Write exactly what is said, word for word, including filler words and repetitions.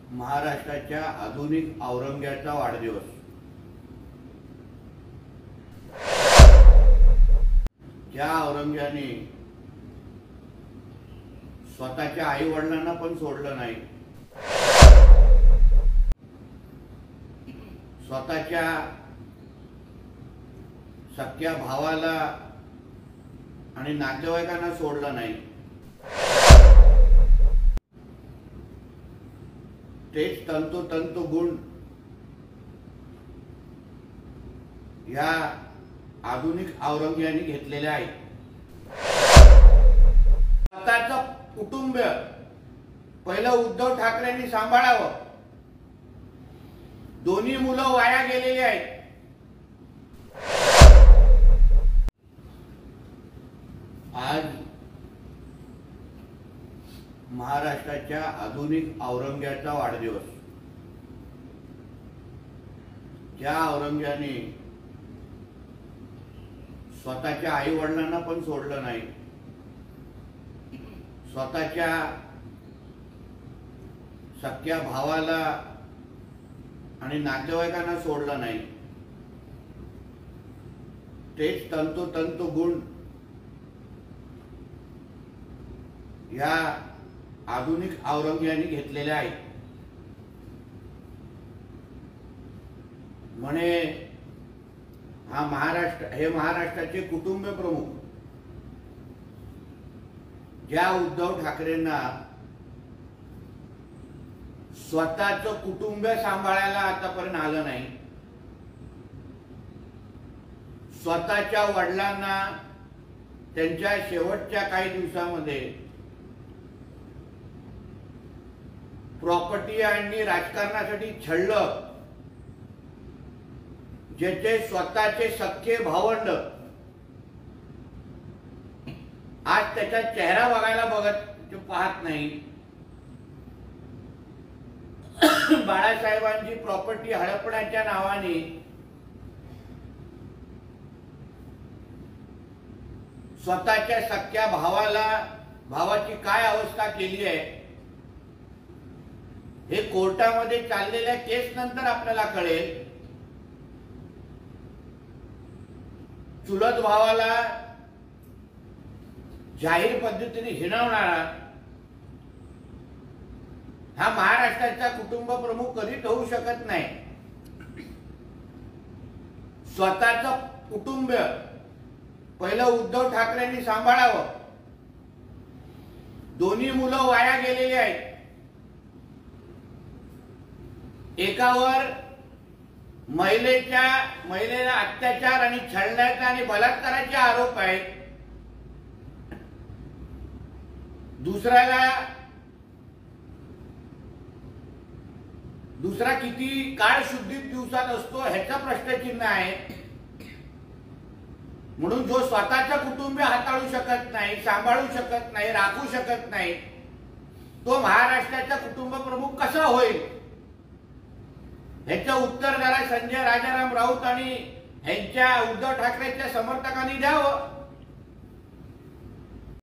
महाराष्ट्राच्या आधुनिक औरंग्याचा वाढदिवस। ज्या औरंग्याने स्वतःच्या आई वडिलांना पण सोडलं नाही, स्वतःच्या सख्या भावाला आणि नातेवाईकांना सोडलं नाही, तेच तंतोतंत गुण या आधुनिक औरंग्याने घेतलेले आहेत। स्वतःचं कुटुंब पहिलं उद्धव ठाकरेंनी सांभाळावं। दोन्ही मुलं वाया गेलेली आहेत। आज महाराष्ट्राच्या आधुनिक औरंग्याचा वाढदिवस। ज्या औरंग्याने स्वतःच्या आई वडिलांना पण सोडलं नाही, स्वतःच्या सख्या भावाला आणि नातेवाईकांना सोडलं नाही, तेच तंतोतंत गुण या आधुनिक औरंग्याने घेतलेले आहेत। म्हणे हा महाराष्ट्र हे महाराष्ट्राचे कुटुंब प्रमुख ज्या उद्धव ठाकरेंना स्वतःचं कुटुंब सांभाळायला आतापर्यंत आलं नाही, स्वतःच्या वडिलांना त्यांच्या शेवटच्या काही दिवसांमध्ये प्रॉपर्टी आणि राजकारणासाठी छळलं, ज्याचे स्वतःचे सख्खे भावंड आज त्याचा चेहरा बघायला बघत पाहत नाही। बाळासाहेबांची प्रॉपर्टी हडपण्याच्या नावाने स्वतःच्या सख्या भावाला भावाची काय अवस्था केली आहे हे कोर्टामध्ये चाललेल्या केस नंतर आपल्याला कळेल। चुलत भावाला जाहीर पद्धतीने हिणवणारा हा महाराष्ट्राचा कुटुंब प्रमुख कधीच होऊ शकत नाही। स्वतःचं कुटुंब पहिलं उद्धव ठाकरेंनी सांभाळावं। दोन्ही मुलं वाया गेलेली आहेत। एकावर महिलेच्या महिलेला अत्याचार आणि छळण्याचा आणि बलात्काराचे आरोप आहेत, दुसऱ्याला दुसरा किती काळ शुद्धीत दिवसात असतो ह्याचा प्रश्नचिन्ह आहे। म्हणून जो स्वतःचं कुटुंब हाताळू शकत नाही, सांभाळू शकत नाही, राखू शकत नाही, तो महाराष्ट्राचा कुटुंब प्रमुख कसा होईल ह्याचं उत्तर जरा संजय राजाराम राऊत आणि ह्यांच्या उद्धव ठाकरेंच्या समर्थकांनी द्यावं।